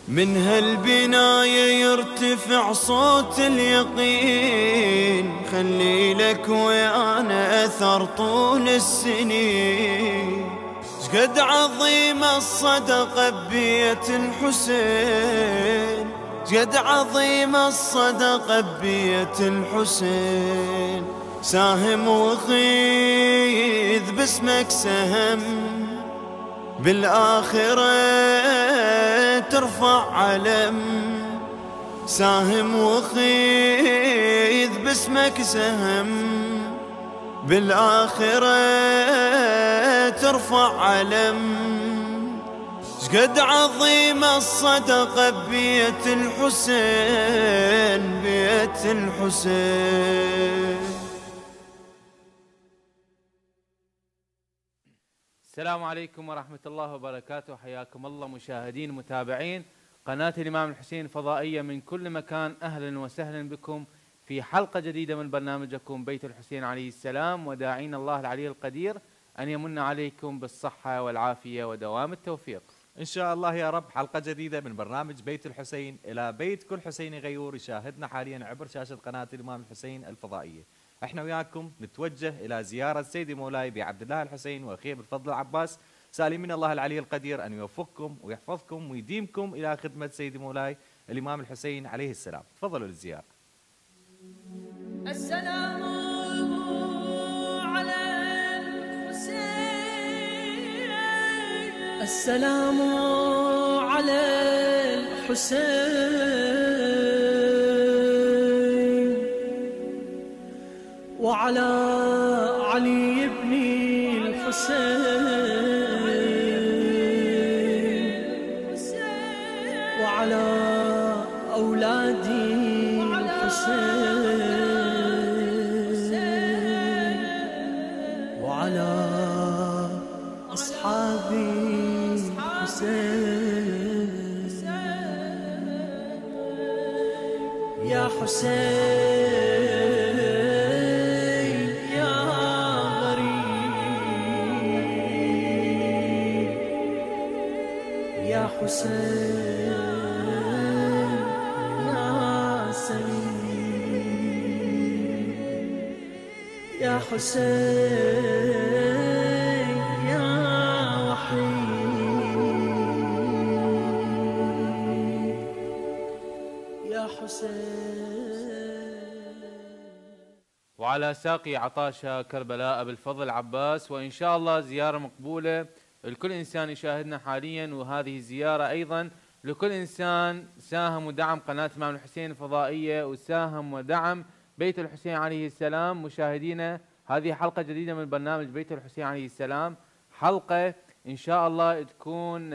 من هالبناية يرتفع صوت اليقين، خلي لك ويانا أثر طول السنين. شقد عظيمة الصدقة ببيت الحسين، شقد عظيمة الصدقة ببيت الحسين. ساهم وخيذ باسمك سهم، بالآخرة ترفع علم. ساهم وخيذ باسمك سهم، بالآخرة ترفع علم. شقد عظيمة الصدقة ببيت الحسين، بيت الحسين. السلام عليكم ورحمة الله وبركاته. حياكم الله مشاهدين متابعين قناة الإمام الحسين الفضائية من كل مكان. أهلا وسهلا بكم في حلقة جديدة من برنامجكم بيت الحسين عليه السلام، وداعين الله العلي القدير أن يمن عليكم بالصحة والعافية ودوام التوفيق إن شاء الله يا رب. حلقة جديدة من برنامج بيت الحسين إلى بيت كل حسيني غيور يشاهدنا حاليا عبر شاشة قناة الإمام الحسين الفضائية. احنا وياكم نتوجه إلى زيارة سيدي مولاي بعبد الله الحسين وأخيه بالفضل العباس، سالمين من الله العلي القدير أن يوفقكم ويحفظكم ويديمكم إلى خدمة سيدي مولاي الإمام الحسين عليه السلام. تفضلوا للزيارة. السلام على الحسين، السلام على الحسين وعلى علي بن الحسين وعلى أولاد الحسين وعلى أصحاب الحسين. يا حسين يا غريب، يا حسين يا سليم، يا حسين يا وحيد، يا حسين. وعلى ساقي عطاشة كربلاء بالفضل عباس. وإن شاء الله زيارة مقبولة لكل إنسان يشاهدنا حاليا، وهذه الزيارة أيضا لكل إنسان ساهم ودعم قناة الإمام الحسين الفضائية وساهم ودعم بيت الحسين عليه السلام. مشاهدينا، هذه حلقة جديدة من برنامج بيت الحسين عليه السلام، حلقة إن شاء الله تكون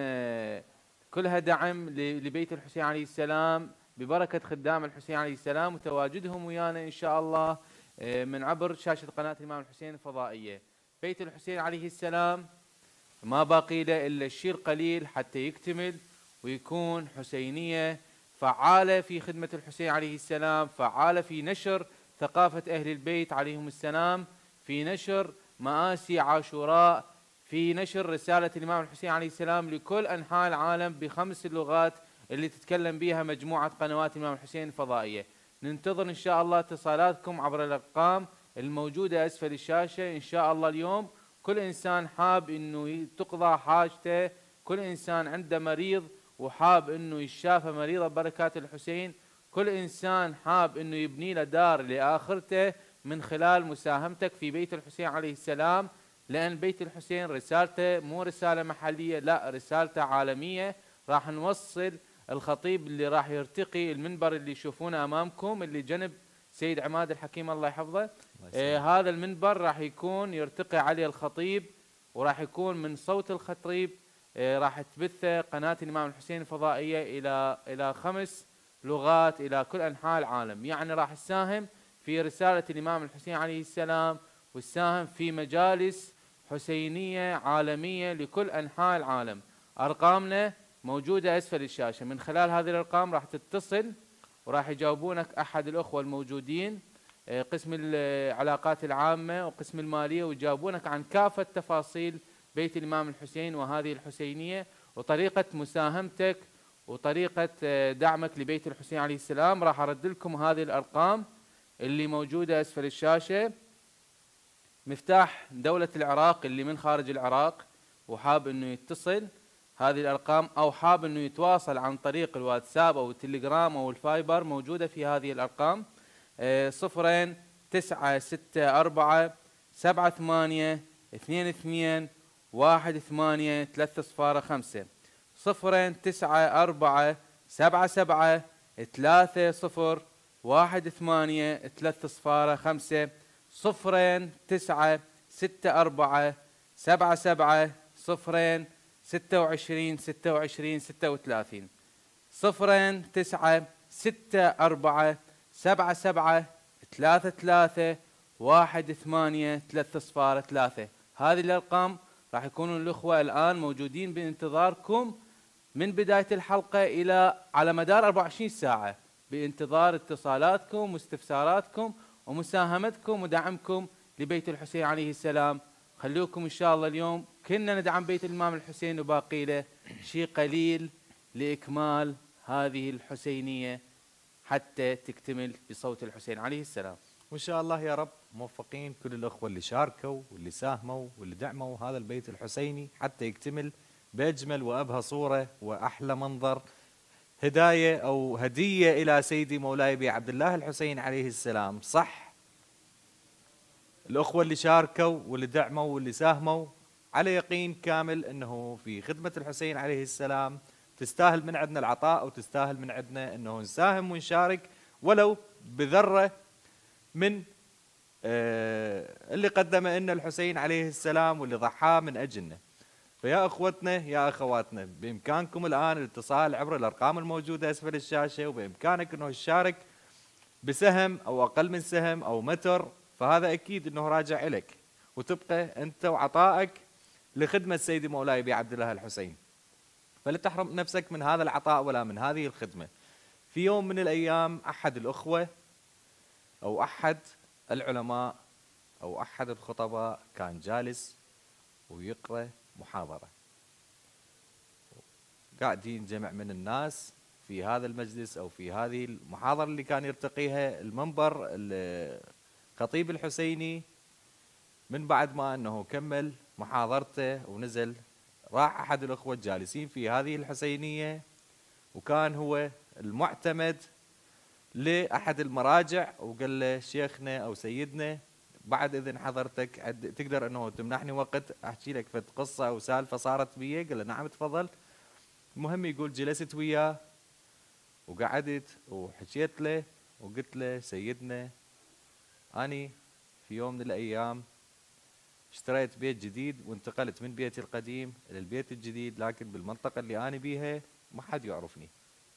كلها دعم لبيت الحسين عليه السلام ببركة خدام الحسين عليه السلام وتواجدهم ويانا إن شاء الله من عبر شاشة قناة الإمام الحسين الفضائية. بيت الحسين عليه السلام ما باقي له إلا الشيء القليل حتى يكتمل ويكون حسينية فعالة في خدمة الحسين عليه السلام، فعالة في نشر ثقافة أهل البيت عليهم السلام، في نشر مآسي عاشوراء، في نشر رسالة الإمام الحسين عليه السلام لكل أنحاء العالم ب5 اللغات اللي تتكلم بها مجموعة قنوات الإمام الحسين الفضائية. ننتظر إن شاء الله اتصالاتكم عبر الأرقام الموجودة أسفل الشاشة. إن شاء الله اليوم كل إنسان حاب إنه تقضى حاجته، كل إنسان عنده مريض وحاب إنه يشافى مريضة ببركات الحسين، كل إنسان حاب إنه يبني له دار لآخرته من خلال مساهمتك في بيت الحسين عليه السلام، لأن بيت الحسين رسالته مو رسالة محلية، لا رسالته عالمية. راح نوصل الخطيب اللي راح يرتقي المنبر اللي يشوفونه أمامكم اللي جنب سيد عماد الحكيم الله يحفظه. هذا المنبر راح يكون يرتقي عليه الخطيب، وراح يكون من صوت الخطيب راح تبثه قناة الإمام الحسين الفضائية إلى 5 لغات إلى كل أنحاء العالم. يعني راح تساهم في رسالة الإمام الحسين عليه السلام وتساهم في مجالس حسينية عالمية لكل أنحاء العالم. أرقامنا موجودة أسفل الشاشة، من خلال هذه الأرقام راح تتصل وراح يجاوبونك أحد الأخوة الموجودين قسم العلاقات العامة وقسم المالية، ويجاوبونك عن كافة تفاصيل بيت الإمام الحسين وهذه الحسينية وطريقة مساهمتك وطريقة دعمك لبيت الحسين عليه السلام. راح أرد لكم هذه الأرقام اللي موجودة أسفل الشاشة. مفتاح دولة العراق اللي من خارج العراق وحاب أنه يتصل هذه الأرقام، أو حاب أنه يتواصل عن طريق الواتساب أو التليجرام أو الفايبر، موجودة في هذه الأرقام: 0964 28 305 0964 27 26 26 36 0964 77 33 18 هذه الأرقام. راح يكونوا الأخوة الآن موجودين بانتظاركم من بداية الحلقة إلى على مدار 24 ساعة، بانتظار اتصالاتكم واستفساراتكم ومساهمتكم ودعمكم لبيت الحسين عليه السلام. خلوكم إن شاء الله اليوم كنا ندعم بيت الإمام الحسين وباقي له شيء قليل لإكمال هذه الحسينية حتى تكتمل بصوت الحسين عليه السلام. وإن شاء الله يا رب موفقين كل الأخوة اللي شاركوا واللي ساهموا واللي دعموا هذا البيت الحسيني حتى يكتمل بأجمل وأبهى صورة وأحلى منظر، هداية أو هدية إلى سيدي مولاي أبي عبد الله الحسين عليه السلام. صح، الأخوة اللي شاركوا واللي دعموا واللي ساهموا على يقين كامل أنه في خدمة الحسين عليه السلام تستاهل من عندنا العطاء، وتستاهل من عندنا أنه نساهم ونشارك ولو بذرة من اللي قدمه لنا الحسين عليه السلام واللي ضحاه من أجلنا. فيا أخوتنا يا أخواتنا، بإمكانكم الآن الاتصال عبر الأرقام الموجودة أسفل الشاشة، وبإمكانك أنه تشارك بسهم أو أقل من سهم أو متر، فهذا أكيد أنه راجع إليك، وتبقى أنت وعطائك لخدمة سيدي مولاي أبي عبد الله الحسين. فلا تحرم نفسك من هذا العطاء ولا من هذه الخدمة. في يوم من الأيام أحد الأخوة أو أحد العلماء أو أحد الخطباء كان جالس ويقرأ محاضرة، قاعدين جمع من الناس في هذا المجلس أو في هذه المحاضرة اللي كان يرتقيها المنبر الخطيب الحسيني. من بعد ما أنه كمل محاضرته ونزل، راح أحد الأخوة الجالسين في هذه الحسينية، وكان هو المعتمد لأحد المراجع، وقال له: شيخنا أو سيدنا، بعد إذن حضرتك تقدر أنه تمنحني وقت أحكي لك فت قصة أو سالفة صارت بي؟ قال له: نعم تفضل. المهم يقول جلست وياه وقعدت وحكيت له وقلت له: سيدنا، أني في يوم من الأيام اشتريت بيت جديد وانتقلت من بيتي القديم إلى البيت الجديد، لكن بالمنطقة اللي أنا بيها ما حد يعرفني.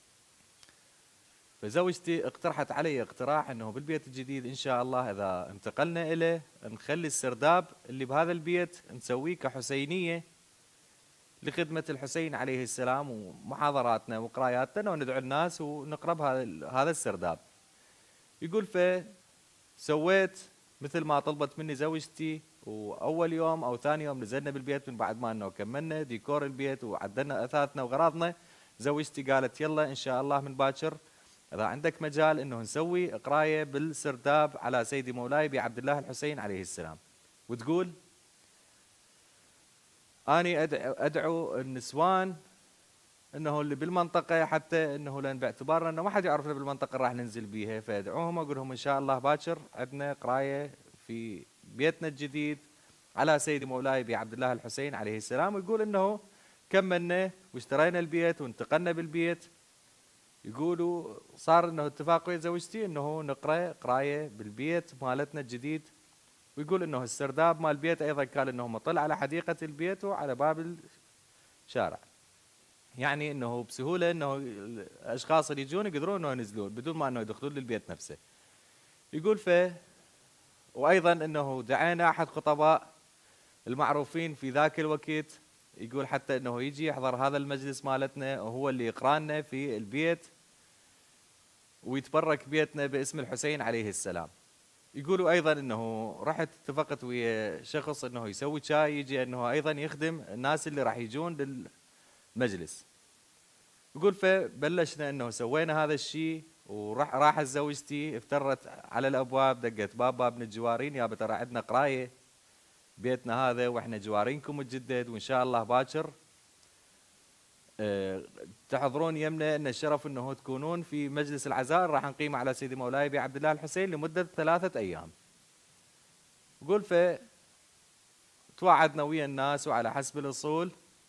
فزوجتي اقترحت علي اقتراح انه بالبيت الجديد ان شاء الله اذا انتقلنا اليه نخلي السرداب اللي بهذا البيت نسويه كحسينيه لخدمه الحسين عليه السلام ومحاضراتنا وقراياتنا، وندعو الناس ونقرب هذا السرداب. يقول فسويت مثل ما طلبت مني زوجتي، واول يوم او ثاني يوم نزلنا بالبيت من بعد ما انه كملنا ديكور البيت وعدلنا اثاثنا وغراضنا، زوجتي قالت: يلا ان شاء الله من باكر إذا عندك مجال إنه نسوي قراية بالسرداب على سيدي مولاي أبي عبد الله الحسين عليه السلام. وتقول: أني أدعو النسوان إنه اللي بالمنطقة، حتى إنه لأن باعتبارنا إنه ما حد يعرفنا بالمنطقة راح ننزل بيها، فأدعوهم أقول لهم إن شاء الله باكر عندنا قراية في بيتنا الجديد على سيدي مولاي أبي عبد الله الحسين عليه السلام. ويقول إنه كملنا واشترينا البيت وانتقلنا بالبيت. يقولوا صار انه اتفاق ويا زوجتي انه نقرا قرايه بالبيت مالتنا الجديد. ويقول انه السرداب مال البيت ايضا كان انه مطل على حديقه البيت وعلى باب الشارع، يعني انه بسهوله انه الاشخاص اللي يجون يقدرون انه ينزلون بدون ما انه يدخلون للبيت نفسه. يقول وايضا انه دعينا احد خطباء المعروفين في ذاك الوقت، يقول حتى انه يجي يحضر هذا المجلس مالتنا وهو اللي يقرا لنا في البيت ويتبرك بيتنا باسم الحسين عليه السلام. يقولوا ايضا انه رحت اتفقت ويا شخص انه يسوي شاي، يجي انه ايضا يخدم الناس اللي راح يجون للمجلس. يقول فبلشنا انه سوينا هذا الشيء، راحت زوجتي افترت على الابواب، دقت باب من الجوارين، يابا ترى عندنا قرايه بيتنا هذا واحنا جوارينكم متجدد، وان شاء الله باكر تحضرون يمنا ان الشرف انه تكونون في مجلس العزاء راح نقيمه على سيدي مولاي ابي عبد الله الحسين لمده 3 ايام. يقول توعدنا ويا الناس وعلى حسب الاصول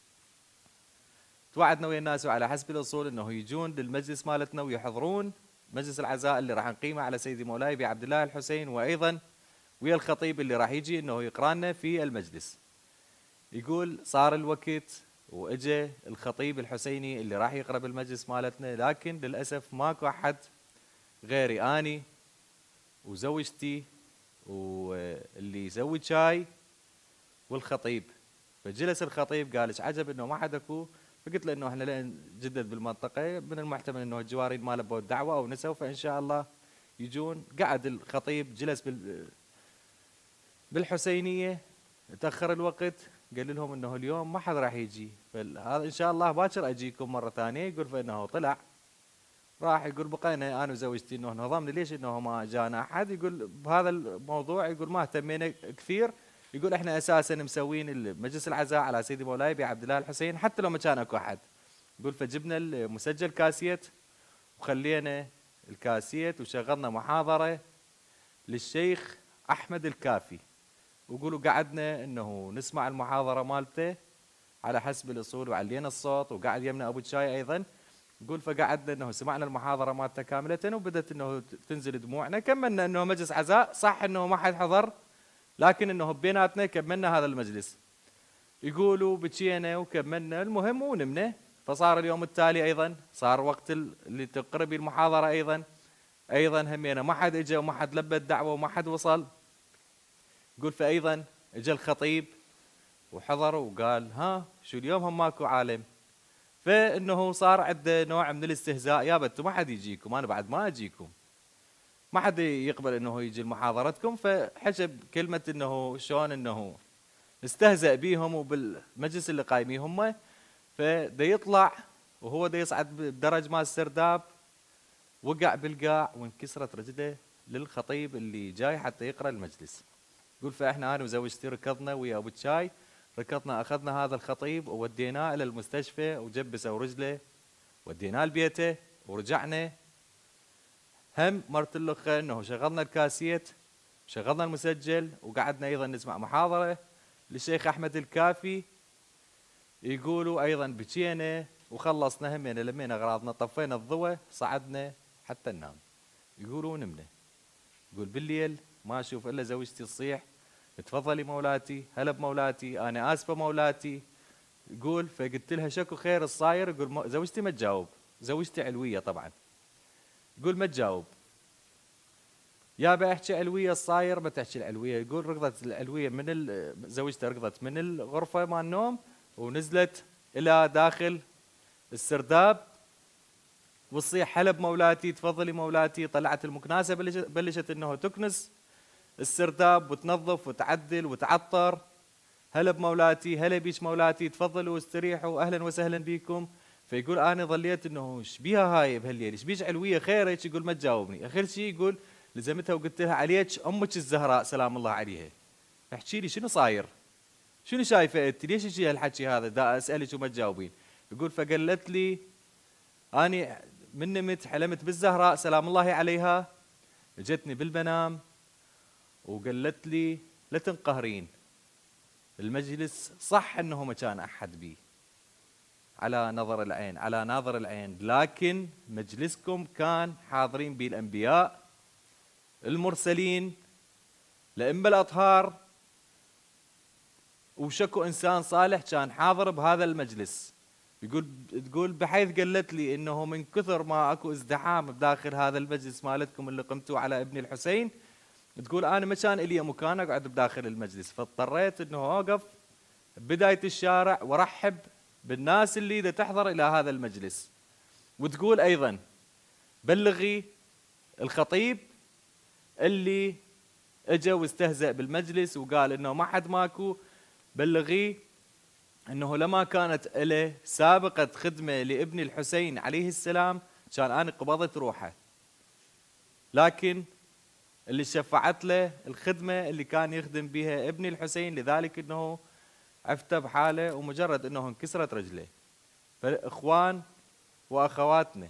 انه يجون للمجلس مالتنا ويحضرون مجلس العزاء اللي راح نقيمه على سيدي مولاي ابي عبد الله الحسين، وايضا ويا الخطيب اللي راح يجي انه يقرا لنا في المجلس. يقول صار الوقت واجى الخطيب الحسيني اللي راح يقرا بالمجلس مالتنا، لكن للاسف ماكو احد غيري اني وزوجتي واللي يسوي شاي والخطيب. فجلس الخطيب قال ايش عجب انه ما حد اكو، فقلت له انه احنا لين جدد بالمنطقه من المحتمل انه الجوارين ما لبوا الدعوه او نسوا، فان شاء الله يجون. قعد الخطيب جلس بالحسينيه، تاخر الوقت، قال لهم انه اليوم ما حد راح يجي، فهذا ان شاء الله باكر اجيكم مره ثانيه. يقول فانه طلع راح، يقول بقينا انا وزوجتي انه نظمنا ليش انه ما جانا احد. يقول بهذا الموضوع يقول ما اهتمينا كثير، يقول احنا اساسا مسوين مجلس العزاء على سيدي مولاي ابي عبد الله الحسين حتى لو ما كان اكو احد. يقول فجبنا المسجل كاسيت وخلينا الكاسيت وشغلنا محاضره للشيخ احمد الكافي، ويقولوا قعدنا انه نسمع المحاضره مالته على حسب الاصول وعلينا الصوت، وقعد يمنا ابو الشاي ايضا. يقول فقعدنا انه سمعنا المحاضره مالته كامله وبدت انه تنزل دموعنا. كملنا انه مجلس عزاء، صح انه ما حد حضر لكن انه بيناتنا كملنا هذا المجلس. يقولوا بكينا وكملنا المهم ونمنا. فصار اليوم التالي ايضا صار وقت اللي تقرب المحاضره ايضا همينا ما حد اجى وما حد لبى الدعوه وما حد وصل. يقول فايضا اجى الخطيب وحضر وقال ها شو اليوم هم ماكو عالم. فانه صار عنده نوع من الاستهزاء، يابا انتم ما حد يجيكم، انا بعد ما اجيكم، ما حد يقبل انه يجي لمحاضرتكم. فحجب كلمه انه شلون انه استهزأ بيهم وبالمجلس اللي قايمين هم. فدا يطلع وهو دا يصعد بدرج مال السرداب، وقع بالقاع وانكسرت رجله للخطيب اللي جاي حتى يقرا المجلس. يقول فاحنا انا وزوجتي ركضنا ويا ابو الشاي، ركضنا اخذنا هذا الخطيب ووديناه الى المستشفى وجبسوا رجله، وديناه لبيته ورجعنا. هم مرت الاخه انه شغلنا الكاسيت شغلنا المسجل وقعدنا ايضا نسمع محاضره للشيخ احمد الكافي. يقولوا ايضا بكينا وخلصنا همينا لمينا اغراضنا، طفينا الضوء صعدنا حتى ننام. يقولوا نمنا. يقول بالليل ما اشوف الا زوجتي تصيح تفضلي مولاتي، هلا بمولاتي، انا اسفه مولاتي. يقول فقلت لها شكو خير الصاير؟ يقول زوجتي ما تجاوب، زوجتي علويه طبعا. يقول ما تجاوب، يا احكي علويه الصاير ما تحكي العلويه. يقول ركضت العلويه زوجته ركضت من الغرفه مال النوم ونزلت الى داخل السرداب وتصيح هلا بمولاتي تفضلي مولاتي. طلعت المكناسه بلشت انه تكنس السرداب وتنظف وتعدل وتعطر. هلا بمولاتي، هلا بيش مولاتي، تفضلوا استريحوا اهلا وسهلا بكم. فيقول انا ظليت انه ايش بيها هاي بهالليل، ايش بيش علويه خيرك؟ يقول ما تجاوبني. اخر شيء يقول لزمتها وقلت لها عليك امك الزهراء سلام الله عليها، احكي لي شنو صاير؟ شنو شايفه انت؟ ليش يجي هالحكي هذا؟ دا اسالك وما تجاوبين. يقول فقالت لي اني من نمت حلمت بالزهراء سلام الله عليها، اجتني بالمنام وقالت لي لا تنقهرين، المجلس صح انه ما كان احد بيه على ناظر العين، لكن مجلسكم كان حاضرين به الانبياء المرسلين الائمه الاطهار، وشكو انسان صالح كان حاضر بهذا المجلس. تقول بحيث قالت لي انه من كثر ما اكو ازدحام بداخل هذا المجلس مالتكم اللي قمتوا على ابني الحسين، تقول انا ما كان الي مكان اقعد بداخل المجلس، فاضطريت انه اوقف بدايه الشارع وارحب بالناس اللي دا تحضر الى هذا المجلس. وتقول ايضا بلغي الخطيب اللي اجى واستهزأ بالمجلس وقال انه ما حد ماكو، بلغيه انه لما كانت له سابقه خدمه لابن الحسين عليه السلام كان انا قبضت روحه، لكن اللي شفعت له الخدمه اللي كان يخدم بها ابن الحسين، لذلك انه عفته بحاله ومجرد انه انكسرت رجله. فالاخوان واخواتنا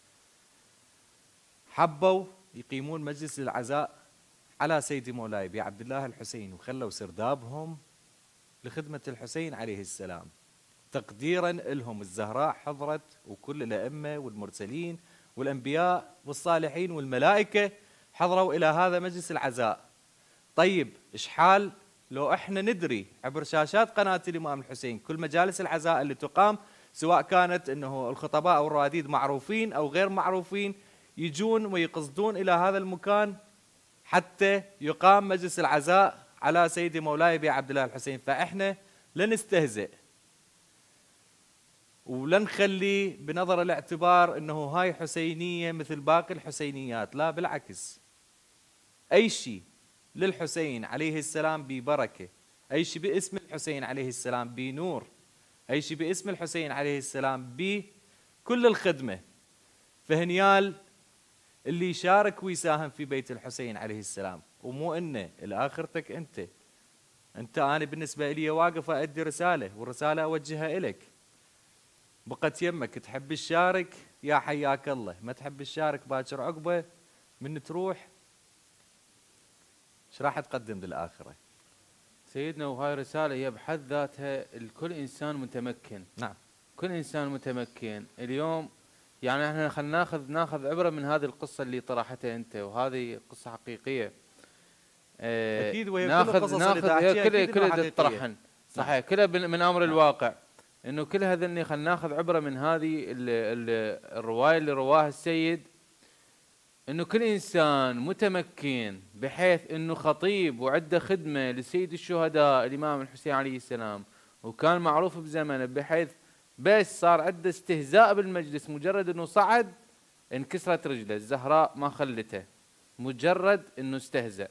حبوا يقيمون مجلس العزاء على سيدي مولاي ابي عبد الله الحسين، وخلوا سردابهم لخدمه الحسين عليه السلام تقديرا لهم. الزهراء حضرت وكل الائمه والمرسلين والانبياء والصالحين والملائكه حضروا الى هذا مجلس العزاء. طيب ايش حال لو احنا ندري عبر شاشات قناه الامام الحسين كل مجالس العزاء اللي تقام، سواء كانت انه الخطباء او الرواديد معروفين او غير معروفين، يجون ويقصدون الى هذا المكان حتى يقام مجلس العزاء على سيدي مولاي ابي عبد الله الحسين. فاحنا لا نستهزئ ولا نخلي بنظر الاعتبار انه هاي حسينيه مثل باقي الحسينيات، لا بالعكس، اي شيء للحسين عليه السلام ببركه، اي شيء باسم الحسين عليه السلام بنور، اي شيء باسم الحسين عليه السلام بكل الخدمه. فهنيال اللي يشارك ويساهم في بيت الحسين عليه السلام، ومو انه الاخرتك انت انا بالنسبه لي واقف ادي رساله، والرساله اوجهها الك. بقت يمك تحب الشارك يا حياك الله، ما تحب الشارك باكر عقبه من تروح ايش راح تقدم للاخره؟ سيدنا، وهاي رسالة هي بحد ذاتها لكل إنسان متمكن. نعم. كل إنسان متمكن اليوم. يعني احنا خلينا ناخذ عبرة من هذه القصة اللي طرحتها أنت، وهذه قصة حقيقية. أكيد، وهي كل ناخذ القصص اللي تحكيها كلها تطرحن صحيح، كلها من أمر الواقع. إنه كل هذا خلينا ناخذ عبرة من هذه الرواية اللي رواها السيد، انه كل انسان متمكن بحيث انه خطيب وعنده خدمه لسيد الشهداء الامام الحسين عليه السلام، وكان معروف بزمنه بحيث بس صار عنده استهزاء بالمجلس، مجرد انه صعد انكسرت رجله، الزهراء ما خلته، مجرد انه استهزأ.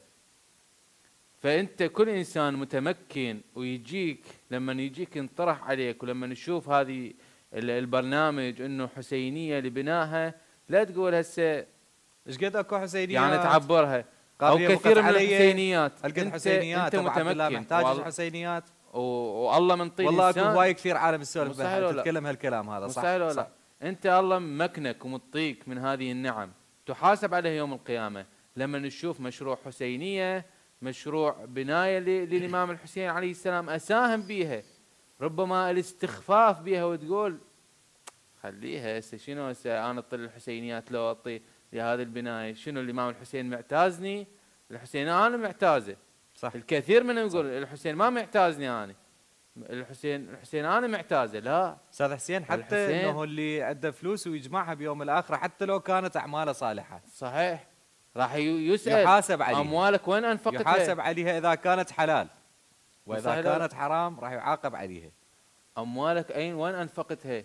فانت كل انسان متمكن ويجيك لما يجيك ينطرح عليك، ولما نشوف هذه البرنامج انه حسينيه لبنائها، لا تقول هسه ايش قد اكو حسينيات يعني تعبرها او كثير من الحسينيات. القد حسينيات انت متمكن، محتاج الحسينيات والله من طين والله انسان. اكو هواي كثير عالم السولف تتكلم هالكلام هذا، صح؟ مستحيل ولا. انت الله ممكنك ومطيك من هذه النعم، تحاسب عليها يوم القيامه لما نشوف مشروع حسينيه، مشروع بنايه للامام الحسين عليه السلام اساهم بيها، ربما الاستخفاف بيها وتقول خليها هسه شنو هسه انا اطي الحسينيات لو اطي لهذه البنايه، شنو الامام الحسين معتازني؟ الحسين انا معتازه. صح. الكثير منهم يقول الحسين ما معتازني انا، الحسين انا معتازه. لا استاذ حسين، حتى انه اللي عنده فلوس ويجمعها بيوم الاخره حتى لو كانت اعماله صالحه، صحيح، راح يسال يحاسب عليها، اموالك وين انفقتها؟ يحاسب عليها اذا كانت حلال، واذا صحيح. كانت حرام راح يعاقب عليها. اموالك وين انفقتها؟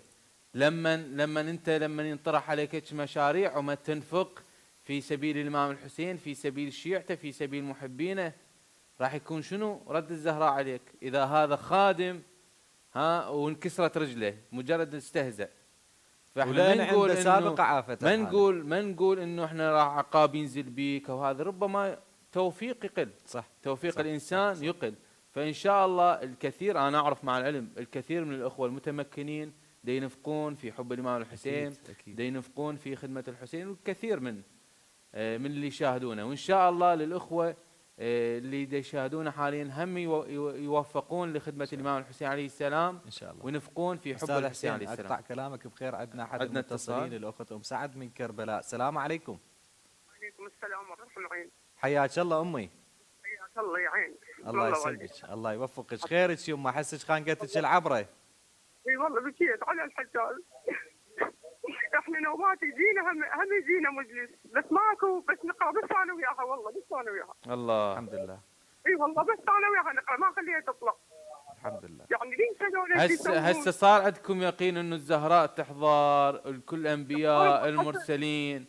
لما ينطرح عليك هيك مشاريع وما تنفق في سبيل الامام الحسين، في سبيل شيعته، في سبيل محبينه، راح يكون شنو رد الزهراء عليك؟ اذا هذا خادم وانكسرت رجله مجرد استهزأ. فاحنا ما نقول سابقه عافته، ما نقول انه احنا راح عقاب ينزل بيك، او هذا ربما توفيق يقل، صح، توفيق صح الانسان صح يقل. فان شاء الله الكثير، انا اعرف مع العلم الكثير من الاخوه المتمكنين ينفقون في حب الامام الحسين، ينفقون في خدمه الحسين، والكثير من اللي يشاهدونه. وان شاء الله للاخوه اللي يشاهدونه حاليا هم يوفقون لخدمه الامام الحسين عليه السلام ان شاء الله، وينفقون في حب الحسين عليه السلام. اقطع كلامك بخير، عندنا احد المتصلين الاخت ام سعد من كربلاء. السلام عليكم. وعليكم السلام ورحمه الله وبركاته. حياك الله امي. حياك الله يعينك. الله يسلمك، الله يوفقك. خيرك يما؟ احسك خانقتك العبره. اي والله بكيت على الحجاج. احنا نوبات يجينا هم يجينا مجلس، بس ماكو، بس نقرا بس انا وياها، والله بس انا وياها. الله الحمد لله. اي والله بس انا وياها نقرا، ما خليها تطلع. الحمد لله. يعني ليش هسه صار عندكم يقين انه الزهراء تحضر، الكل الانبياء المرسلين؟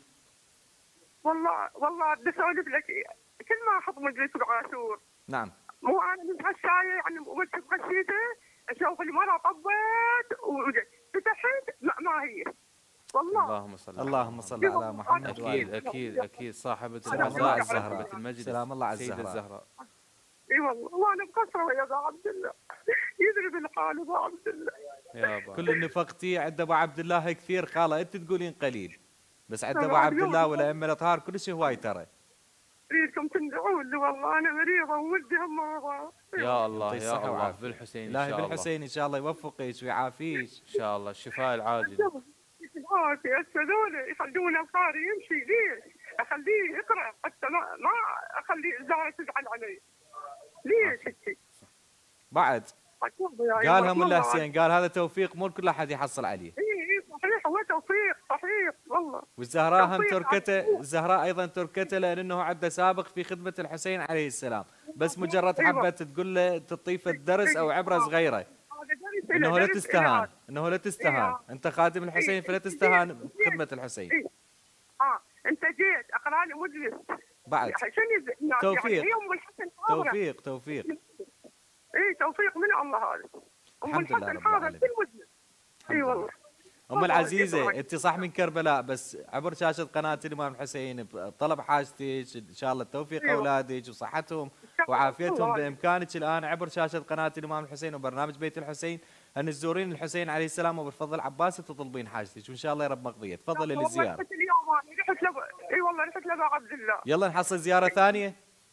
والله بدي اسولف لك، كل ما احط مجلس بعاشور، نعم، مو انا من هالشايه يعني ومسك غشيته، اشوف المرأة طبت وفتحت ما هي والله. اللهم صل على اللهم صل على محمد اكيد وآله. اكيد اكيد صاحبة سلام الله العزاء على صاحبة الزهراء. المجلس سلام الله على السيدة الزهراء. الزهراء. اي والله وانا مقصره يا ابو عبد الله، يدري بالحال ابو عبد الله. يا با. كل اللي نفقتيه عند ابو عبد الله كثير خاله، انت تقولين قليل، بس عند ابو عبد الله والائمه الاطهار كل شيء هواي ترى. اريدكم تندعون لي والله انا مريضه وولدي هم مرضى. يا الله يعطيه يا الصحة الله والعافية. بالحسين ان الله شاء الله. بالحسين ان شاء الله يوفقك ويعافيك. ان شاء الله الشفاء العاجل. العافيه هسه ذولا يخلون القاري يمشي، ليش؟ اخليه يقرا حتى ما اخليه الزهره تزعل علي. ليش هيك؟ بعد قالها ملا حسين، قال هذا توفيق مو كل احد يحصل عليه. اي صحيح، هو توفيق صحيح والله. والزهراء هم توفيق تركته، عجيب. الزهراء ايضا تركته لانه عنده سابق في خدمه الحسين عليه السلام، بس مجرد أيوة. حبت تقول له تطيف الدرس او عبره صغيره هذا درس انه لا درس تستهان، إلى- انه لا تستهان، إيه. انت خادم الحسين فلا تستهان بخدمه الحسين. إيه. انت جيت اقرا لي مجلس بعد عشان توفيق. هي ام الحسن حاضره. توفيق توفيق. اي توفيق من الله هذا. ام الحمد لله الحسن رب حاضره العالمين. في المجلس. اي الحمد والله. ام العزيزه انت صح من كربلاء، بس عبر شاشه قناه الامام الحسين بطلب حاجتك ان شاء الله توفيق أيوة. اولادك وصحتهم شاء الله. وعافيتهم الله. بامكانك الان عبر شاشه قناه الامام الحسين وبرنامج بيت الحسين ان تزورين الحسين عليه السلام وبالفضل العباس تطلبين حاجتك وان شاء الله يا رب مقضيه. تفضلي والله للزياره. رحت اليوم انا رحت اي والله رحت لابو عبد الله. يلا نحصل زياره ثانيه.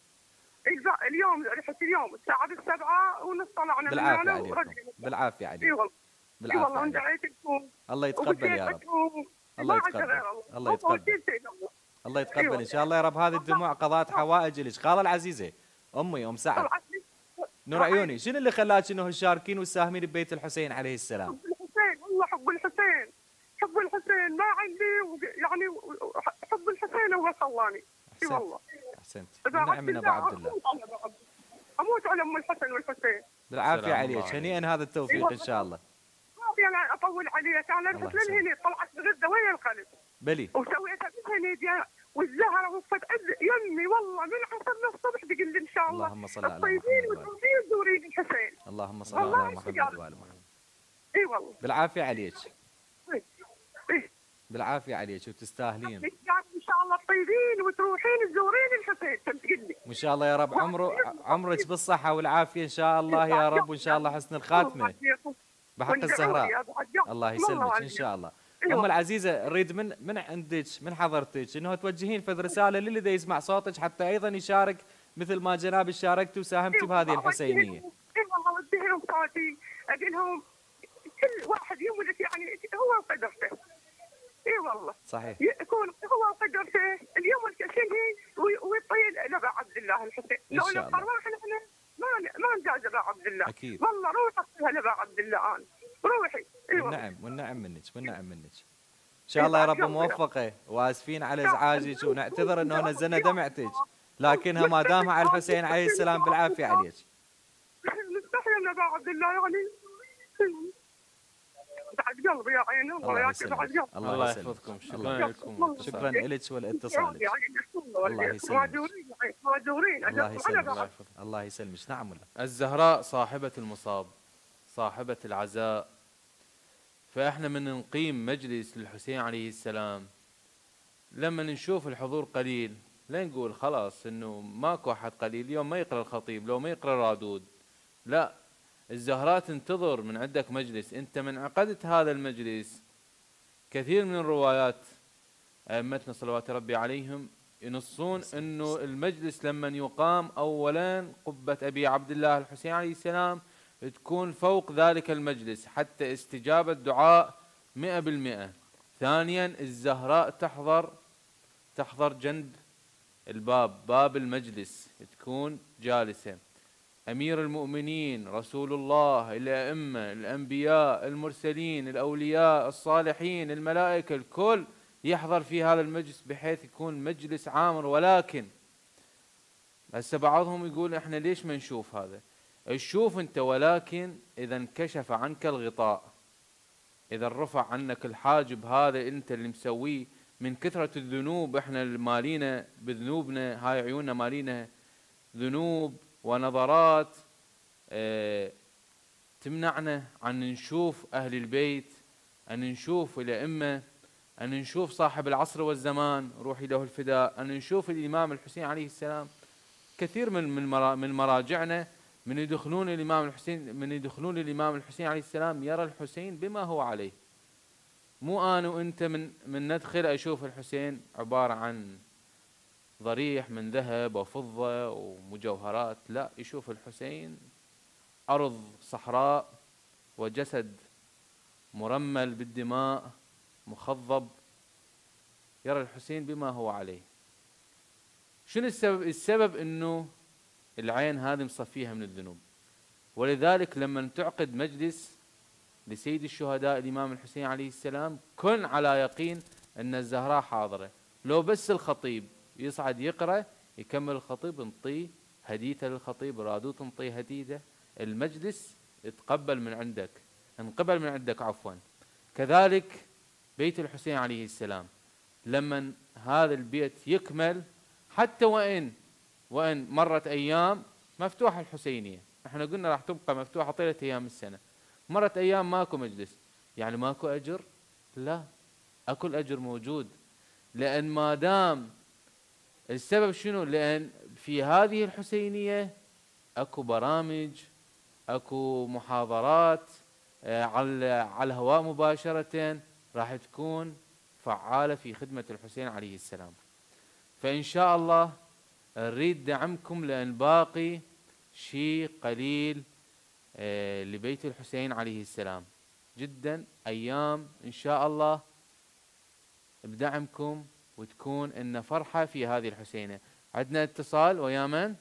اليوم رحت اليوم الساعه 7:30 طلعنا من بالعافيه هنا عليكم، ورجعنا. بالعافيه اي عليكم، والله. اي بالعافيه والله عليكم. ودعيت لكم. الله يتقبل يا رب. الله ما عندي يتقبل. غير الله يتقبل. الله يتقبل ان شاء الله يا رب. هذه الدموع قضاء حوائج لك. خاله العزيزه امي ام سعد نور عيوني، شنو اللي خلاك انه تشاركين وتساهمين ببيت الحسين عليه السلام؟ حب الحسين والله، حب الحسين، حب الحسين ما عندي يعني حب الحسين هو خلاني. اي والله. احسنت. إذا نعم من ابو عبد الله. اموت على ام الحسن والحسين. بالعافيه سلام عليك، الله هنيئا هذا التوفيق ان شاء الله. ما ابي انا اطول عليك، انا الله رحت يسلمك. للهني طلعت بغده ويا القلب بلي وسويتها بالهني والزهره وقفت يمي والله من عصرنا الصبح تقول لي ان شاء الله اللهم صل على الطيبين محمد وآله. وتروحين تزورين الحسين. اللهم صل والله على محمد استجابة. وآل محمد. اي والله. بالعافيه عليك، إيه. بالعافيه عليك وتستاهلين. يعني ان شاء الله الطيبين وتروحين تزورين الحسين تقول لي. وان شاء الله يا رب عمرك بالصحه والعافيه ان شاء الله يا رب، وان شاء الله حسن الخاتمه بحق الزهراء. الله يسلمك ان شاء الله. ام العزيزه نريد من عندك من حضرتك انه توجهين فد رساله للي دا يسمع صوتك حتى ايضا يشارك مثل ما جناب شاركتي وساهمتي بهذه الحسينيه. اي والله اوجههم صوتي اقول لهم كل واحد يملك يعني هو وقدرته. اي والله صحيح. يكون هو وقدرته اليوم الكشني ويطيل لابا عبد الله الحسين. إن لو شاء الله. نقرر احنا ما نجاز ابا عبد الله. أكيد. والله روح اعطيها لابا عبد الله انا روحي. اي والله. والنعم والنعم منك والنعم منك. ان شاء الله يا رب موفقه، واسفين على ازعاجك ونعتذر انه نزلنا دمعتك، لكنها ما دامها على الحسين عليه السلام بالعافيه عليك. نستحي من ابا عبد الله يعني بعد قلبي يا عيني الله الله ياكل بعد يسلمك. قلبي. الله يسلمك. يحفظكم. شكرا الله لكم. شكرا لك ولاتصالك. الله يسلمك. ماجورين ماجورين الله يسلمك. الله يحفظك. الله يسلمك. نعم ولا. الزهراء صاحبة المصاب، صاحبة العزاء، فإحنا من نقيم مجلس للحسين عليه السلام لما نشوف الحضور قليل لا نقول خلاص إنه ماكو أحد قليل، اليوم ما يقرأ الخطيب لو ما يقرأ رادود، لا، الزهراء تنتظر من عندك مجلس. أنت من عقدت هذا المجلس كثير من الروايات أئمتنا صلوات ربي عليهم ينصون انه المجلس لما يقام اولا قبة ابي عبد الله الحسين عليه السلام تكون فوق ذلك المجلس حتى استجابة دعاء 100%. ثانيا الزهراء تحضر جنب الباب، باب المجلس تكون جالسة. امير المؤمنين رسول الله، الائمة، الانبياء، المرسلين، الاولياء، الصالحين، الملائكة، الكل يحضر في هذا المجلس بحيث يكون مجلس عامر. ولكن هسه بعضهم يقول احنا ليش ما نشوف هذا؟ تشوف انت، ولكن اذا انكشف عنك الغطاء، اذا رفع عنك الحاجب هذا انت اللي مسويه من كثرة الذنوب، احنا مالينا بذنوبنا، هاي عيوننا مالينا ذنوب ونظرات تمنعنا عن نشوف أهل البيت، أن نشوف الأئمة، أن نشوف صاحب العصر والزمان روحي له الفداء، أن نشوف الإمام الحسين عليه السلام. كثير من مراجعنا من يدخلون الإمام الحسين عليه السلام يرى الحسين بما هو عليه. مو أنا وأنت من ندخل أشوف الحسين عبارة عن ضريح من ذهب وفضة ومجوهرات، لا، يشوف الحسين أرض صحراء وجسد مرمل بالدماء مخضب، يرى الحسين بما هو عليه. شنو السبب؟ السبب انه العين هذه مصفيها من الذنوب. ولذلك لما تعقد مجلس لسيد الشهداء الإمام الحسين عليه السلام كن على يقين أن الزهراء حاضرة. لو بس الخطيب يصعد يقرأ يكمل الخطيب نعطيه هديته للخطيب، رادو تنطيه هديته، المجلس يتقبل من عندك، انقبل من عندك عفوا. كذلك بيت الحسين عليه السلام لما هذا البيت يكمل، حتى وإن مرت أيام مفتوحة الحسينية، احنا قلنا راح تبقى مفتوحة طيلة أيام السنة، مرت أيام ماكو مجلس، يعني ماكو أجر؟ لا، أكو الأجر موجود. لأن ما دام السبب شنو؟ لأن في هذه الحسينية أكو برامج، أكو محاضرات على الهواء مباشرة راح تكون فعالة في خدمة الحسين عليه السلام. فإن شاء الله نريد دعمكم، لأن باقي شيء قليل لبيت الحسين عليه السلام جدا أيام إن شاء الله بدعمكم، وتكون إن فرحة في هذه الحسينة. عندنا اتصال ويا من؟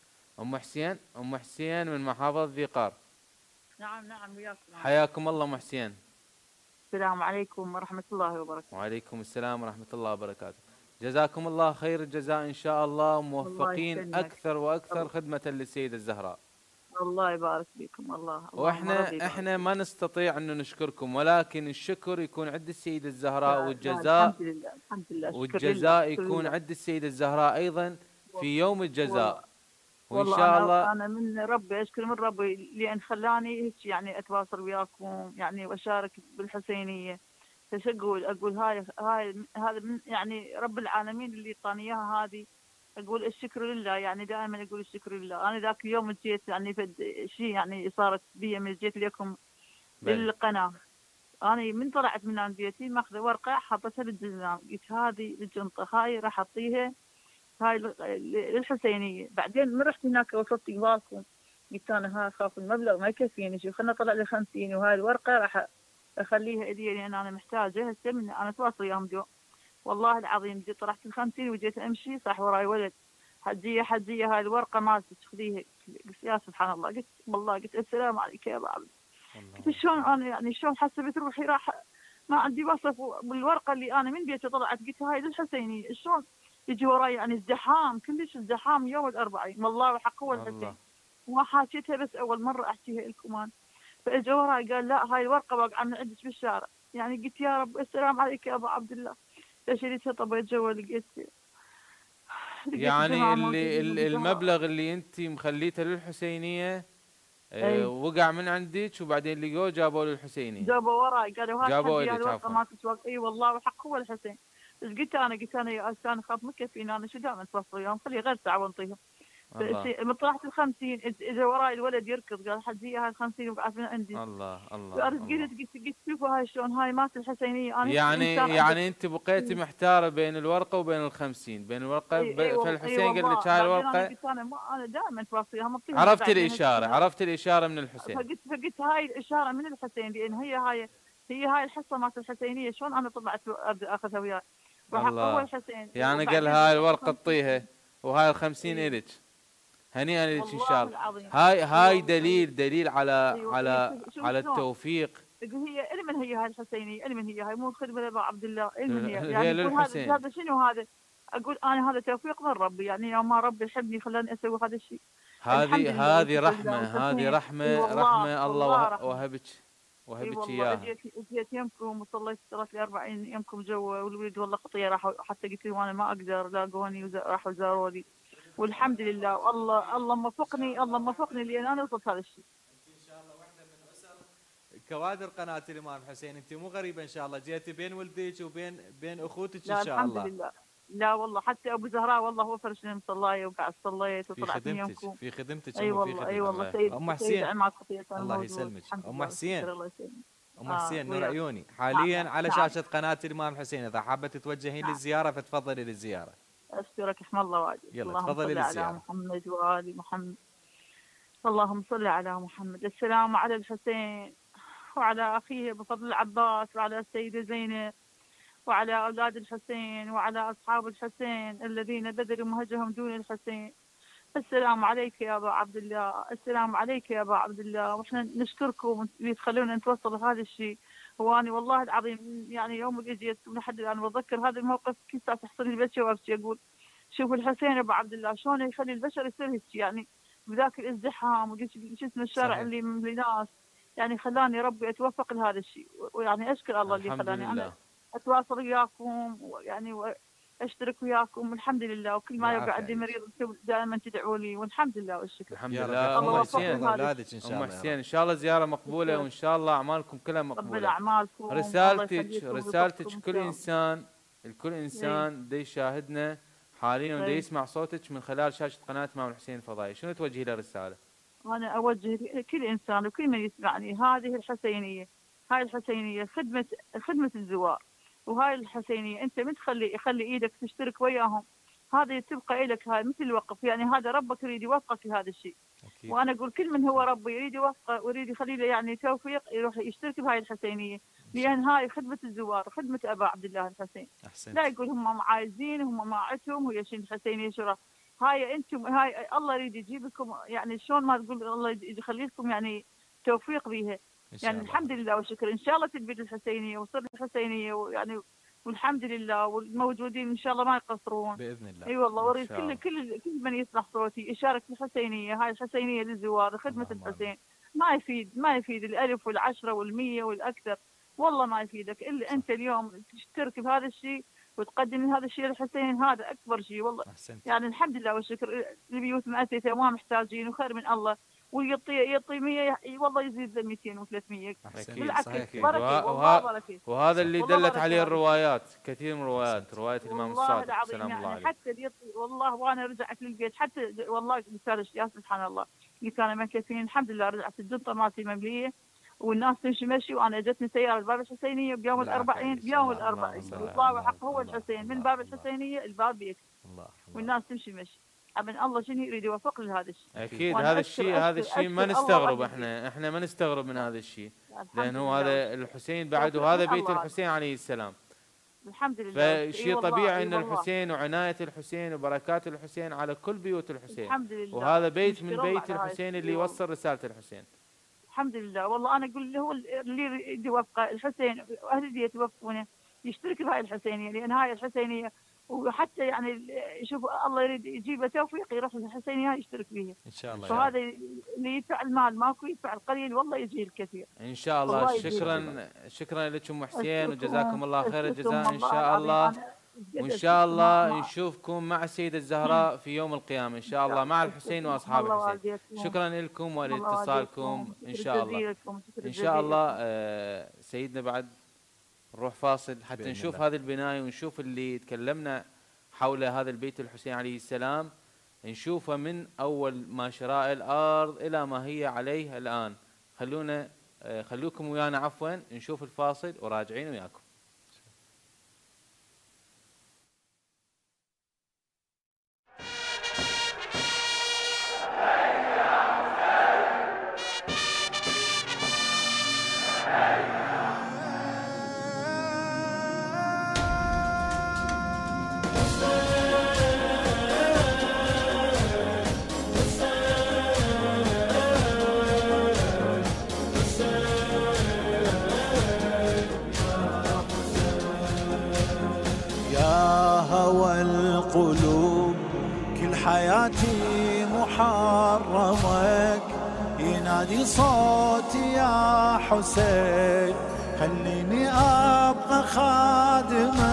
أم حسين من محافظة ذي قار. نعم وياكم. حياكم الله أم حسين. السلام عليكم ورحمة الله وبركاته. وعليكم السلام ورحمة الله وبركاته. جزاكم الله خير الجزاء إن شاء الله، موفقين أكثر وأكثر خدمة للسيدة الزهراء. الله يبارك فيكم. الله واحنا ما نستطيع أن نشكركم، ولكن الشكر يكون عند السيدة الزهراء، والجزاء الحمد لله والجزاء يكون عند السيدة الزهراء أيضا في يوم الجزاء. وإن شاء الله أنا من ربي أشكر من ربي لأن خلاني هيك يعني أتواصل وياكم يعني وأشارك بالحسينية. فش أقول هاي هذا من يعني رب العالمين اللي اعطاني إياها هذه. أقول الشكر لله، يعني دائما أقول الشكر لله. أنا ذاك اليوم جيت يعني فد شيء يعني صارت بي من جيت لكم للقناة. أنا من طلعت من عند بيتي ماخذة ورقة حطيتها بالجزام، قلت هذه الجنطة هاي راح أعطيها هاي للحسينية. بعدين من رحت هناك وصلت قبالكم قلت أنا خاف المبلغ ما يكفيني، شوف خلنا طلع لي 50 وهاي الورقة راح أخليها إيدي لأن أنا محتاجة هسه. من أنا تواصل يوم جو والله العظيم جيت طرحت ال50 وجيت أمشي صح وراي ولد حجية هاي الورقة مالتك خذيها. قلت يا سبحان الله، قلت والله قلت السلام عليك يا بعض. قلت شلون أنا يعني شلون حسبت روحي راح ما عندي وصف بالورقة اللي أنا من بيتي طلعت قلت هاي للحسينية. شلون يجي وراي يعني ازدحام كلش ازدحام يوم الأربعين والله وحق هو الحسين. وما حاكيتها بس أول مرة أحكيها لكم أنا. فإجا وراي قال لا هاي الورقة واقعة من عندك بالشارع. يعني قلت يا رب السلام عليك يا أبو عبد الله. فشريتها طبيت جوا لقيت يعني المبلغ اللي انت مخليته للحسينية وقع من عندك، وبعدين لقوه جابوه للحسينية. جابوا وراي قالوا هاي الورقة ما تسوق. اي والله وحق هو الحسين. بس قلت انا يا استاذ اخاف ما يكفيني انا شو دائما توصل يوم خلي غير ساعة وانطيهم. من طلعت ال50 اجى وراي الولد يركض قال حجية هاي 50 وقعت من عندي. الله. قلت شوفوا هاي شلون هاي مات الحسينية. انا يعني انت بقيتي محتارة بين الورقة وبين ال50 بين الورقة. فالحسين قال لك هاي الورقة. انا دائما توصيها. عرفت الإشارة من الحسين. فقلت هاي الإشارة من الحسين لأن هي هاي الحصة مالت الحسينية. شلون أنا طلعت أخذها وياي وحق هو الحسين. يعني قال هاي الورقة اعطيها وهاي ال50 إلك. هنيئا لك ان شاء الله. هاي دليل على التوفيق. هي من هي هاي الحسينية، من هي هاي مو خدمة لأبو عبد الله. من هي يعني للحسين. هذا شنو هذا؟ أقول أنا هذا توفيق من ربي، يعني يوم ما ربي يحبني خلاني أسوي هذا الشيء. هذه رحمة الله وهبك إياها. جيت يمكم وصليت صلاة ال40 يمكم جوا والولد والله خطية راحوا حتى قلت لهم أنا ما أقدر لاقوني راحوا زاروني والحمد لله. الله موفقني لأن أنا وصلت هذا الشيء. كوادر قناه الامام الحسين، انت مو غريبه ان شاء الله، جيتي بين ولدك وبين اخوتك لا ان شاء الله. الحمد لله. لا والله حتى ابو زهراء والله هو فرش لي مصلايه وقعد صليت في وطلعت خدمتك يومكم. في خدمتك اي أم، في والله اي خدمتك. والله سيد ام سيد حسين عماد خطية الله يسلمك. ام حسين الله يسلمك. ام حسين نور وياك. عيوني، حاليا نعم. على نعم. شاشه قناه الامام الحسين، اذا حابه تتوجهين نعم. للزياره فتفضلي للزياره. اشكرك اسم الله واجد. يلا اللهم تفضلي صل على للزيارة. محمد وآل محمد. اللهم صل على محمد. السلام على الحسين وعلى أخيه بفضل العباس وعلى السيدة زينب وعلى أولاد الحسين وعلى أصحاب الحسين الذين بذلوا مهجهم دون الحسين. السلام عليك يا أبا عبد الله، السلام عليك يا أبا عبد الله. وإحنا نشكركم وتخلونا نتوصل لهذا الشيء. وأنا والله العظيم يعني يوم اللي جيت لحد الآن بتذكر هذا الموقف كيف تحصل لي البشر وأبكي أقول شوفوا الحسين أبو عبد الله شلون يخلي البشر يصير هيك يعني بذاك الازدحام وشو اسمه الشارع صحيح. اللي مملي ناس. يعني خلاني ربي أتوفق لهذا الشيء، ويعني أشكر الله اللي الحمد خلاني أنا لله. أتواصل وياكم ويعني أشترك وياكم والحمد لله. وكل ما يبقى عندي مريض دائما تدعوا لي والحمد لله والشكر. الحمد يا رب لله. يحفظ الله ام يوفقكم حسين، هذا اولادك ان شاء ام الله. حسين ان شاء الله زياره مقبوله، وان شاء الله اعمالكم كلها قبل مقبوله. أعمالكم. الله رسالتك يخليكم رسالتك ويوفقكم كل إن شاء الله. الكل انسان دا يشاهدنا حاليا ودا إيه. يسمع صوتك من خلال شاشه قناه الامام الحسين الفضائيه، شنو توجهي له رساله؟ أنا أوجه كل إنسان وكل من يسمعني هذه الحسينية، هاي الحسينية خدمة الزوار، وهاي الحسينية أنت من خلي إيدك تشترك وياهم، هذه تبقى إلك هاي مثل الوقف. يعني هذا ربك يريد يوفقك لهذا الشيء. أكيد. وأنا أقول كل من هو ربي يريد يوفقه ويريد يخلي له يعني توفيق يروح يشترك بهاي الحسينية، لأن هاي خدمة الزوار، خدمة أبا عبد الله الحسين. احسنت. لا يقول هم عايزين هم ما عندهم ويا شيء الحسينية شرف. هاي انتم هاي الله يريد يجيبكم يعني شلون ما تقول الله يخلي لكم يعني توفيق بيها. إن شاء يعني الله. الحمد لله والشكر ان شاء الله تلبيد الحسينيه وصير الحسينيه ويعني والحمد لله والموجودين ان شاء الله ما يقصرون باذن الله. اي والله. إن واريد شاء الله. كل من يسمع صوتي يشارك في الحسينيه. هاي الحسينيه للزوار خدمه اللهم الحسين. ما يفيد الالف والعشره والمية والاكثر، والله ما يفيدك الا انت اليوم تشترك بهذا الشيء وتقدم هذا الشيء للحسين. هذا اكبر شيء والله. احسنت. يعني الحمد لله والشكر. البيوت مؤسسه وما محتاجين وخير من الله، ويعطي 100 والله يزيد له 200 و300. احسنت. بالعكس صحيح. بركه والله بركه. وهذا اللي والله دلت بركة عليه هذه. الروايات، كثير من روايات الامام والله الصادق العظيم سلام الله يعني عليه. حتى اللي يعطي والله. وانا رجعت للبيت حتى والله قلت يا سبحان الله اللي كانوا مكفين الحمد لله. رجعت الدنطه مالتي ممليه والناس تمشي مشي، وانا جتني سياره باب الحسينيه بيوم الاربعين. بيوم الاربعين الله حق هو الحسين من باب الحسينيه الباب بيك الله. والناس تمشي مشي. أبن الله شنو يريد يوفق لهذا الشيء. اكيد وأنا هذا أشكر- الشيء هذا أشكر- الشيء ما أشكر الله نستغرب. وأجزيه. احنا ما نستغرب من هذا الشيء، الحمد لان هو لله. هذا الحسين بعد، توفيق وهذا من بيت الله. الحسين عليه السلام. الحمد لله. فشيء إي والله، طبيعي إي ان والله. الحسين وعناية الحسين وبركات الحسين على كل بيوت الحسين، الحمد لله. وهذا بيت نشكر من الله بيت على هاي الحسين الشيء اللي والله. يوصل رسالة الحسين. الحمد لله والله. أنا أقول هو اللي يريد يوفقه الحسين وأهلي يتوفقونه يشترك بهاي الحسينية، لأن هاي الحسينية وحتى يعني شوف الله يريد يجيبه توفيق يروح للحسينية يشترك بها. ان شاء الله. فهذا اللي يدفع المال ماكو يدفع القليل والله يجي الكثير. ان شاء الله. الله يجزيك. شكرا لك ام حسين، أشكركم. وجزاكم الله خير أشكركم الجزاء ان والله شاء العظيم. الله. أنا جد وان شاء أشكركم. الله ما- نشوفكم مع السيدة الزهراء في يوم القيامة ان شاء الله مع الحسين واصحاب الله الحسين. والديكم. شكرا لكم الله ولاتصالكم والديكم. ان شكر شاء الله. جزيلكم. شكر ان شاء الله جزيلكم. سيدنا بعد نروح فاصل حتى بإذن نشوف الله. هذه البناية ونشوف اللي تكلمنا حول هذا البيت الحسين عليه السلام، نشوفه من اول ما شراء الارض الى ما هي عليه الان. خلوكم ويانا عفوا نشوف الفاصل وراجعين وياكم. يا هوى القلوب كل حياتي محرمك، ينادي صوتي يا حسين خليني أبقى خادمك.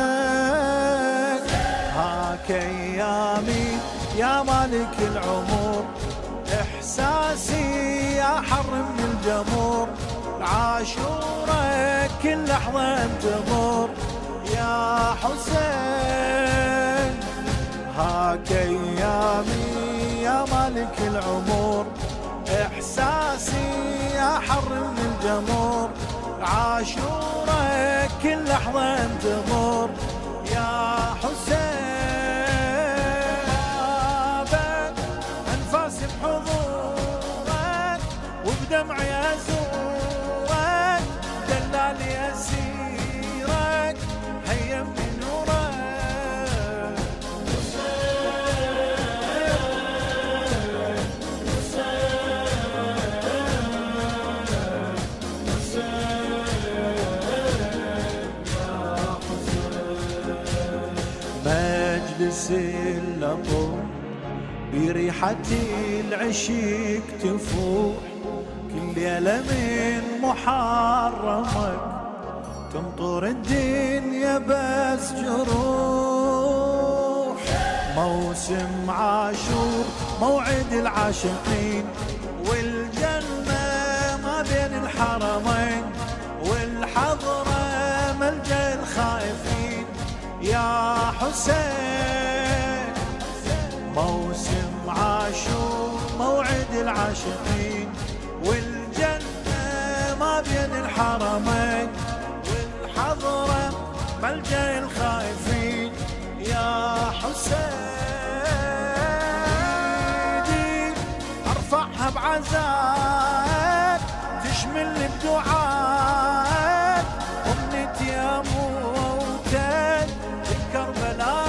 هاك أيامي يا مالك العمر، إحساسي يا حر من الجمر، عاشورك كل لحظة تمر يا حسين. هاك ايامي يا مالك العمر، احساسي احر من الجمر. عاشورك كل لحظة تمر يا حسين. غابت انفاسي بحضورك وبدمعي ازورك، دلالي اسيرك هيمني نورك. مجلس اللطم بريحة العشيق تفوح، كل ليلة من محرمك تمطر الدنيا بس جروح. موسم عاشور موعد العاشقين، والجنة ما بين الحرمين، والحضرة ملجأ الخائفين يا حسين. موسم عاشور موعد العاشقين، والجنة ما بين الحرمين، والحضرة ملجأ الخائفين يا حسين. ارفعها بعزاك تشمل بدعاك، امنيتي يا موتك الكربلاء.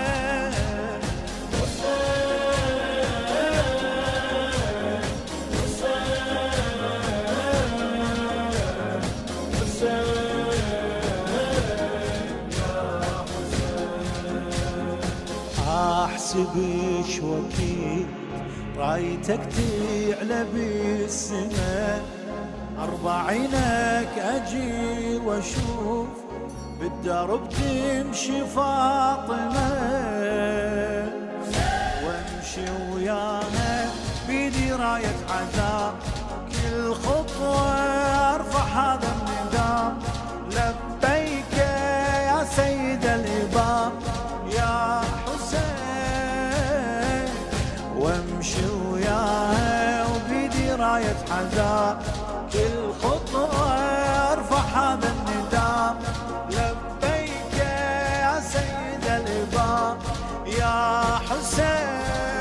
احسب شوكي رايتك تعلى بالسماء، اربعينك اجي واشوف بالدرب تمشي فاطمة، وامشي وياها بيدي راية عذاب، كل خطوة ارفع هذا النداء. لبيك يا سيد الإباء يا حسين، وامشي وياها وبيدي راية حذاء، كل خطوة ارفع هذا النداء. لبيك يا سيد الإباء يا حسين.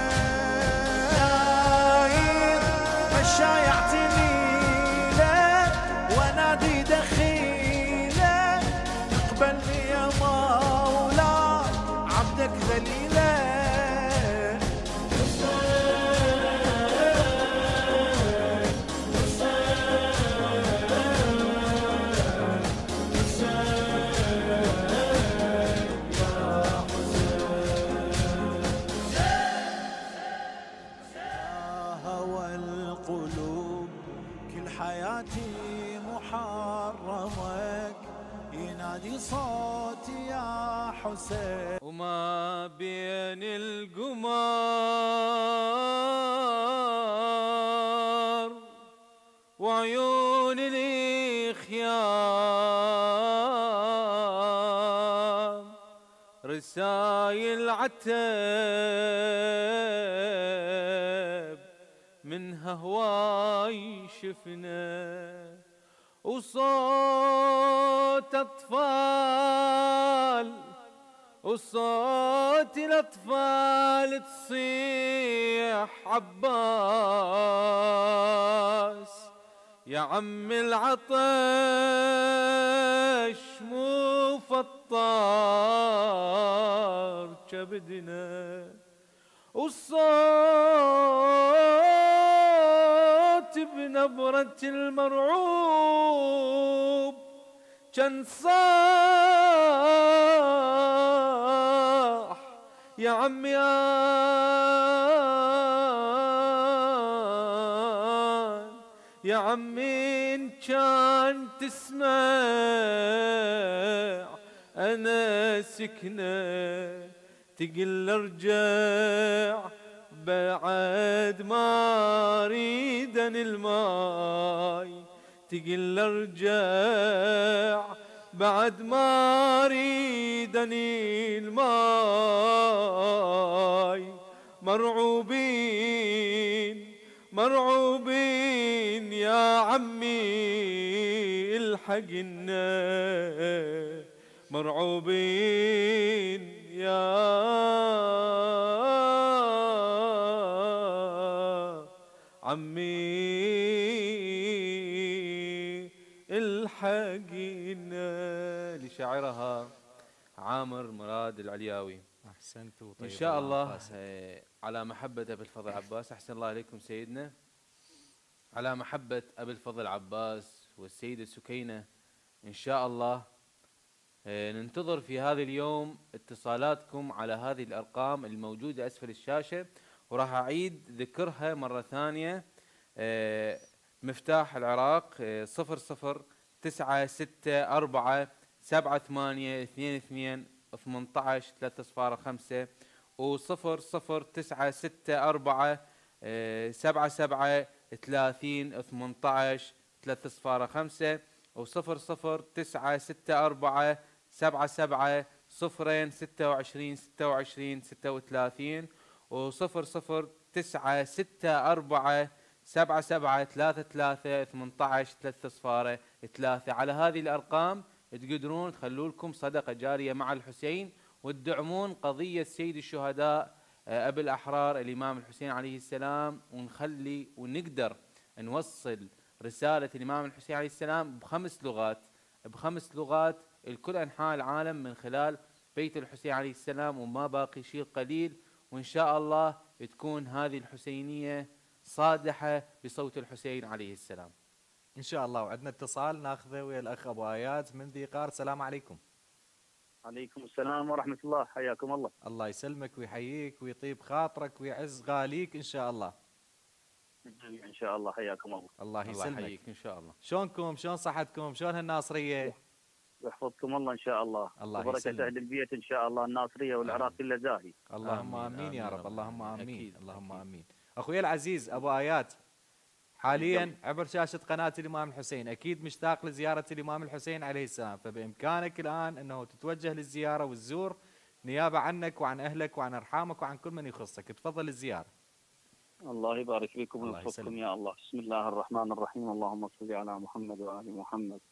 مشايعتني لك ونادي دخيلك، اقبلني يا مولا عبدك ذليلا. حياتي محرمك ينادي صوتي يا حسين. وما بين القمر وعيون الخيام رسايل عتب منها هواي شفنا، وصوت أطفال وصوت الأطفال تصيح عباس يا عم العطش مو فطار كبدنا، والصوت بنبرة المرعوب كان صاح يا عم يا عمي إن كان تسمع أنا سكنة تقل ارجع بعد ما اريدن الماي تقل ارجع بعد ما ريدني الماي، مرعوبين مرعوبين يا عمي الحقنا، مرعوبين يا عمي الحقنا، لشاعرها عامر مراد العلياوي. احسنت ان وطيب شاء الله قاسم. على محبة ابي الفضل عباس. احسن الله عليكم سيدنا. على محبة ابي الفضل عباس والسيدة سكينة ان شاء الله ننتظر في هذا اليوم اتصالاتكم على هذه الارقام الموجودة اسفل الشاشة، وراح اعيد ذكرها مرة ثانية. مفتاح العراق 009647822218 و 0096473018 و 0096477026 و 009647773318 على هذه الأرقام تقدرون تخلوا لكم صدقة جارية مع الحسين وتدعمون قضية سيد الشهداء أبي الأحرار الإمام الحسين عليه السلام، ونخلي ونقدر نوصل رسالة الإمام الحسين عليه السلام بخمس لغات لكل أنحاء العالم من خلال بيت الحسين عليه السلام، وما باقي شيء قليل. وإن شاء الله تكون هذه الحسينية صادحة بصوت الحسين عليه السلام ان شاء الله. وعندنا اتصال ناخذه ويا الاخ ابو ايات من ذي قار. السلام عليكم. عليكم السلام ورحمة الله، حياكم الله. الله يسلمك ويحييك ويطيب خاطرك ويعز غاليك ان شاء الله. إن شاء الله، حياكم الله. الله يسلمك. الله يحييك ان شاء الله. شلونكم؟ شلون صحتكم؟ شلون هالناصرية؟ يحفظكم الله إن شاء الله. الله وبركة يسلمك. أهل البيت إن شاء الله، الناصرية والعراق كله زاهي. اللهم آمين، امين يا آمين، رب. اللهم آمين. امين. أكيد، اللهم أكيد. امين. اخوي العزيز ابو ايات، حاليا عبر شاشة قناة الامام الحسين اكيد مشتاق لزيارة الامام الحسين عليه السلام، فبامكانك الان انه تتوجه للزيارة وتزور نيابة عنك وعن اهلك وعن ارحامك وعن كل من يخصك. تفضل الزيارة. الله يبارك فيكم الله ويحفظكم يسلمك. يا الله. بسم الله الرحمن الرحيم. اللهم صل على محمد وآل محمد.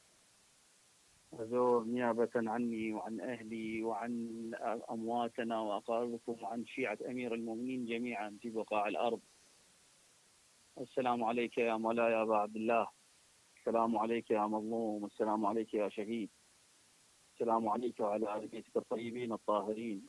أزور نيابة عني وعن أهلي وعن أمواتنا وأقاربكم وعن شيعة أمير المؤمنين جميعا في بقاع الأرض. السلام عليك يا مولاي يا أبا عبد الله. السلام عليك يا مظلوم. السلام عليك يا شهيد. السلام عليك وعلى آل بيتك الطيبين الطاهرين.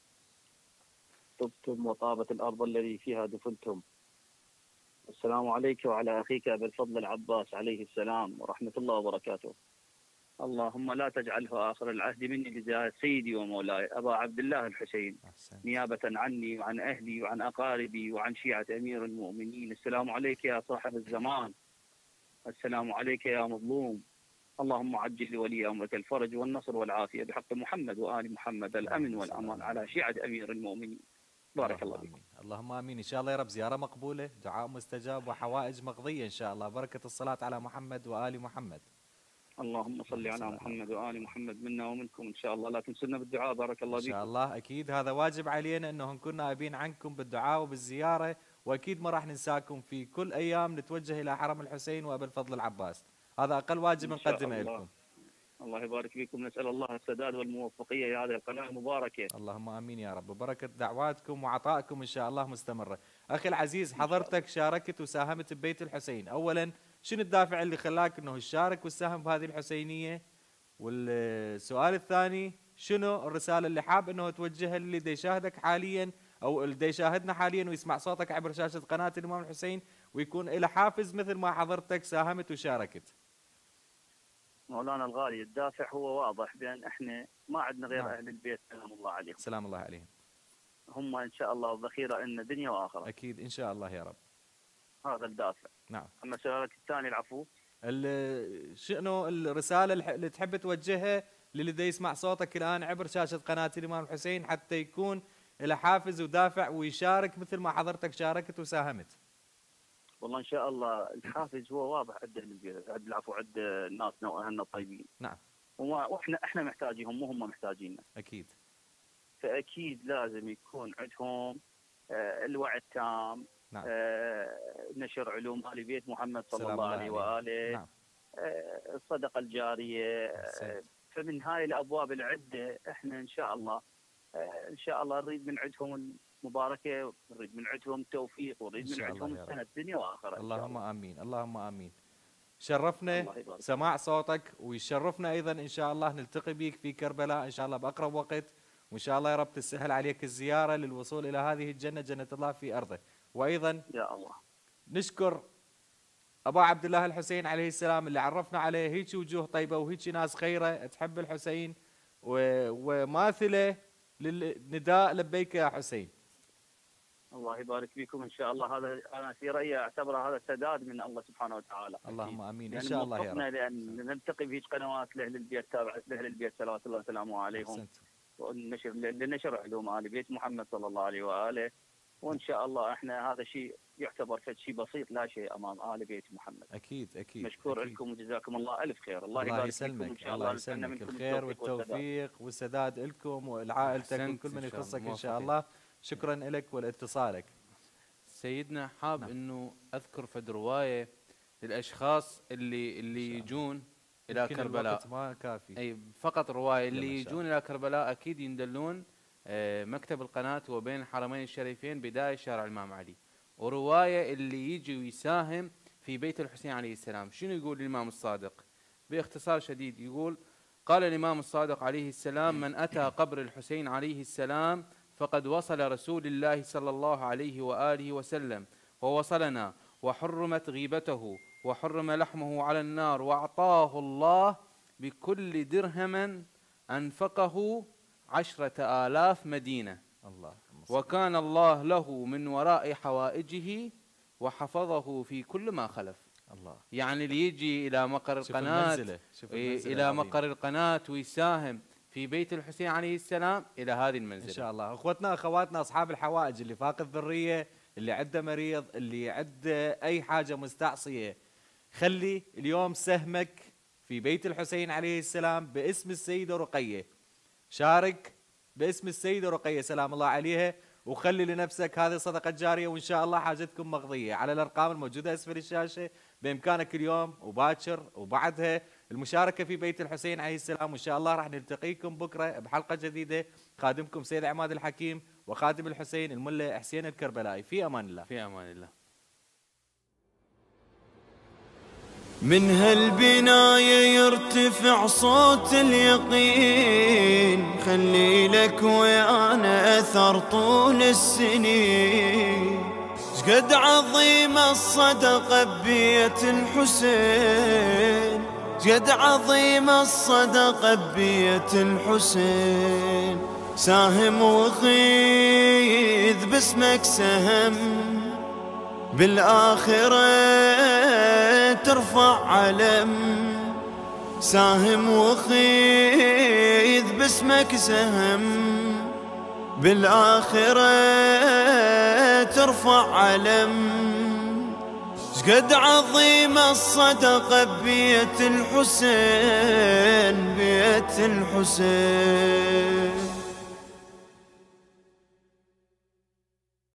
طبتم وطابت الأرض الذي فيها دفنتم. السلام عليك وعلى أخيك أبي الفضل العباس عليه السلام ورحمة الله وبركاته. اللهم لا تجعله آخر العهد مني لزيارة سيدي ومولاي أبا عبد الله الحسين أحسن. نيابة عني وعن أهلي وعن أقاربي وعن شيعة أمير المؤمنين. السلام عليك يا صاحب الزمان. السلام عليك يا مظلوم. اللهم عجل لولي أمرك الفرج والنصر والعافية بحق محمد وآل محمد، الأمن والأمان على شيعة أمير المؤمنين. بارك الله فيكم. اللهم امين. ان شاء الله يا رب زياره مقبوله، دعاء مستجاب وحوائج مقضيه ان شاء الله. بركه الصلاه على محمد وال محمد. اللهم صل على محمد وآل محمد منا ومنكم إن شاء الله. لا تنسونا بالدعاء. بارك الله ان فيكم. شاء الله اكيد هذا واجب علينا انه نكون نائبين عنكم بالدعاء وبالزياره، واكيد ما راح ننساكم في كل ايام نتوجه الى حرم الحسين وابي الفضل العباس. هذا اقل واجب إن شاء نقدمه الله. لكم. الله يبارك فيكم. نسأل الله السداد والموفقية لهذه القناة المباركة. اللهم امين يا رب. بركه دعواتكم وعطائكم ان شاء الله مستمره. اخي العزيز، حضرتك شاركت وساهمت ببيت الحسين، اولا شنو الدافع اللي خلاك انه تشارك وتساهم بهذه الحسينيه؟ والسؤال الثاني، شنو الرساله اللي حاب انه توجهها للي دا يشاهدك حاليا او اللي دا يشاهدنا حاليا ويسمع صوتك عبر شاشه قناه الامام الحسين، ويكون له حافز مثل ما حضرتك ساهمت وشاركت؟ مولانا الغالي، الدافع هو واضح بأن احنا ما عندنا غير نعم. أهل البيت سلام الله عليهم. سلام الله عليهم. هم إن شاء الله الذخيرة إن دنيا وآخرة. اكيد ان شاء الله يا رب. هذا الدافع. نعم. أما سؤالك الثاني العفو. شنو الرساله اللي تحب توجهها للي دا يسمع صوتك الان عبر شاشه قناه الامام الحسين حتى يكون له حافز ودافع ويشارك مثل ما حضرتك شاركت وساهمت؟ والله ان شاء الله الحافز هو واضح عنده العفو عند ناسنا واهلنا الطيبين. نعم. واحنا محتاجينهم مو هم محتاجيننا. اكيد. فاكيد لازم يكون عندهم الوعي التام. نعم. نشر علوم ال بيت محمد صلى الله عليه واله. نعم. الصدقه الجاريه. فمن هاي الابواب العده احنا ان شاء الله نريد من عندهم المباركه، ونريد من عندهم التوفيق، ونريد من عندهم السنه الدنيا واخره. اللهم امين، اللهم امين. شرفنا سماع صوتك، ويشرفنا ايضا ان شاء الله نلتقي بك في كربلاء ان شاء الله باقرب وقت، وان شاء الله يا رب تسهل عليك الزياره للوصول الى هذه الجنه، جنه الله في ارضه. وايضا يا الله نشكر ابو عبد الله الحسين عليه السلام اللي عرفنا عليه هيك وجوه طيبه وهيك ناس خيره تحب الحسين وماثله للنداء لبيك يا حسين. الله يبارك فيكم ان شاء الله. هذا انا في رايي اعتبره هذا سداد من الله سبحانه وتعالى. اللهم امين يعني ان شاء الله يا رب. لان نلتقي بهيج قنوات لاهل البيت، تابعه لاهل البيت صلوات الله وسلامه عليهم. لنشر علوم ال بيت محمد صلى الله عليه واله، وان شاء الله احنا هذا شيء يعتبر شيء بسيط لا شيء امام ال بيت محمد. اكيد اكيد. مشكور لكم وجزاكم الله الف خير. الله يسلمك. ان شاء الله يسلمك الخير والتوفيق والسداد لكم ولعائلتك وكل من يخصك ان شاء الله. شكرا لك ولاتصالك. سيدنا حاب انه اذكر فد روايه للاشخاص اللي يجون الى كربلاء. ما كافي. اي فقط روايه اللي يجون الى كربلاء اكيد يندلون مكتب القناه وبين الحرمين الشريفين بدايه شارع الامام علي. وروايه اللي يجي ويساهم في بيت الحسين عليه السلام. شنو يقول الامام الصادق؟ باختصار شديد يقول: قال الامام الصادق عليه السلام: من اتى قبر الحسين عليه السلام فقد وصل رسول الله صلى الله عليه وآله وسلم، ووصلنا، وحرمت غيبته، وحرم لحمه على النار، وأعطاه الله بكل درهم أنفقه 10,000 مدينة. الله. وكان الله له من وراء حوائجه وحفظه في كل ما خلف. الله. يعني اللي يجي إلى مقر القناة، إلى مقر القناة ويساهم في بيت الحسين عليه السلام إلى هذه المنزلة إن شاء الله. أخوتنا أخواتنا أصحاب الحوائج، اللي فاقد ذرية، اللي عنده مريض، اللي عنده أي حاجة مستعصية، خلي اليوم سهمك في بيت الحسين عليه السلام باسم السيدة رقية. شارك باسم السيدة رقية سلام الله عليها، وخلي لنفسك هذه صدقة جارية، وإن شاء الله حاجتكم مقضية. على الأرقام الموجودة أسفل الشاشة بإمكانك اليوم وباكر وبعدها المشاركة في بيت الحسين عليه السلام. وإن شاء الله راح نلتقيكم بكرة بحلقة جديدة. خادمكم سيد عماد الحكيم، وخادم الحسين الملا حسين الكربلائي. في أمان الله. في أمان الله. من هالبناية يرتفع صوت اليقين، خلي لك ويانا أثر طول السنين. شقد عظيمة الصدقة ببيت الحسين، شقد عظيمة الصدقة ببيت الحسين. ساهم وخيذ باسمك سهم، بالآخرة ترفع علم. ساهم وخيذ باسمك سهم، بالآخرة ترفع علم. شقد عظيمة الصدقة ببيت الحسين، بيت الحسين.